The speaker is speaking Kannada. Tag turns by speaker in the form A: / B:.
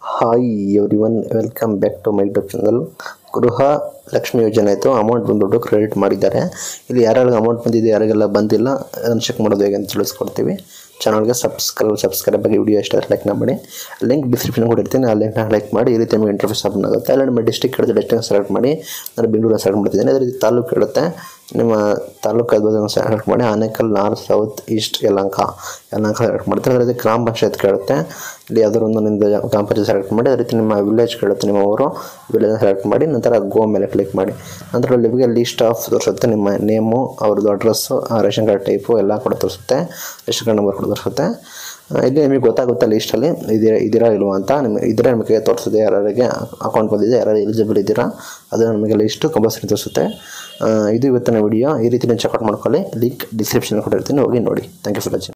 A: Hi everyone, welcome back to my YouTube channel. Gruha Lakshmi ಯೋಜನೆ ಆಯಿತು, ಅಮೌಂಟ್ ಬಂದುಬಿಟ್ಟು ಕ್ರೆಡಿಟ್ ಮಾಡಿದ್ದಾರೆ. ಇಲ್ಲಿ ಯಾರ್ಯಾರಿಗೆ ಅಮೌಂಟ್ ಬಂದಿದೆ, ಯಾರಿಗೆಲ್ಲ ಬಂದಿಲ್ಲ ಅದನ್ನು ಚೆಕ್ ಮಾಡೋದು ಹೇಗೆ ಅಂತ ತಿಳಿಸ್ಕೊಡ್ತೀವಿ. ಚಾನಲ್ಗೆ ಸಬ್ಸ್ಕ್ರೈಬ್ ಆಗಿ ವಿಡಿಯೋ ಇಷ್ಟ ಲೈಕ್ ಮಾಡಿ. ಲಿಂಕ್ ಡಿಸ್ಕ್ರಿಪ್ಷನ್ ಕೊಟ್ಟಿರ್ತೀನಿ, ಆ ಲಿಂಕ್ನ ಲೈಕ್ ಮಾಡಿ. ಈ ರೀತಿ ನಿಮಗೆ ಇಂಟರ್ಫೇಸ್ ಓಪನ್ ಆಗುತ್ತೆ. ಅಲ್ಲಿ ನಿಮ್ಮ ಡಿಸ್ಟ್ರಿಕ್ಟ್ ಕೇಳಿದ್ರೆ ಡಿಸ್ಟ್ರಿಕ್ಟ್ ಸೆಲೆಕ್ಟ್ ಮಾಡಿ. ನಾನು ಬೆಂಗಳೂರು ಸೆಲೆಕ್ಟ್ ಮಾಡ್ತಿದ್ದೀನಿ. ಅದೇ ರೀತಿ ತಾಲೂಕು ಕೇಳುತ್ತೆ, ನಿಮ್ಮ ತಾಲೂಕು ಅದನ್ನು ಸೆಲೆಕ್ಟ್ ಮಾಡಿ. Anekal, north, south, east, Yelahanka select ಮಾಡ್ತಾರೆ. ಅದೇ ರೀತಿ ಗ್ರಾಮ ಪಂಚಾಯತ್ ಕೇಳುತ್ತೆ, ಇಲ್ಲಿ ಯಾವ್ದಾದ್ರು ಒಂದು ನಿಮ್ಮದು ಗ್ರಾಮ ಪಂಚಾಯತ್ ಸೆಲೆಕ್ಟ್ ಮಾಡಿ. ಅದೇ ರೀತಿ ನಿಮ್ಮ ವಿಲೇಜ್ ಕೇಳುತ್ತೆ, ನಿಮ್ಮ ಊರು ವಿಲೇಜ್ ಸೆಲೆಕ್ಟ್ ಮಾಡಿ. ನಂತರ ಗೋ ಮೇಲೆ ಕ್ಲಿಕ್ ಮಾಡಿ. ನಂತರ ನಿಮಗೆ ಲಿಸ್ಟ್ ಆಫ್ ತೋರಿಸುತ್ತೆ, ನಿಮ್ಮ ನೇಮು, ಅವ್ರದ್ದು ಅಡ್ರೆಸ್ಸು, ರೇಷನ್ ಕಾರ್ಡ್ ಟೈಪು ಎಲ್ಲ ಕೂಡ ತೋರಿಸುತ್ತೆ, ರೇಷನ್ ಕಾರ್ಡ್ ನಂಬರ್ ಕೂಡ ತೋರಿಸುತ್ತೆ. ಇಲ್ಲಿ ನಿಮಗೆ ಗೊತ್ತಾಗುತ್ತೆ ಲೀಸ್ಟಲ್ಲಿ ಇದ್ದೀರಾ ಇಲ್ವಾ ಅಂತ. ಇದ್ರೆ ನಿಮಗೆ ತೋರಿಸುತ್ತೆ ಯಾರಿಗೆ ಅಕೌಂಟ್ ಬಂದಿದೆ, ಯಾರು ಎಲಿಜಿಬಲ್ ಇದ್ದೀರಾ, ಅದು ನಮಗೆ ಲೀಸ್ಟು ಕಂಪಲ್ಸರಿ ತೋರಿಸುತ್ತೆ. ಇದು ಇವತ್ತಿನ ವಿಡಿಯೋ. ಈ ರೀತಿ ನೀವು ಚೆಕ್ಔಟ್ ಮಾಡ್ಕೊಳ್ಳಿ. ಲಿಂಕ್ ಡಿಸ್ಕ್ರಿಪ್ಷನ್ ಕೊಟ್ಟಿರ್ತೀನಿ, ಹೋಗಿ ನೋಡಿ. Thank you for watching.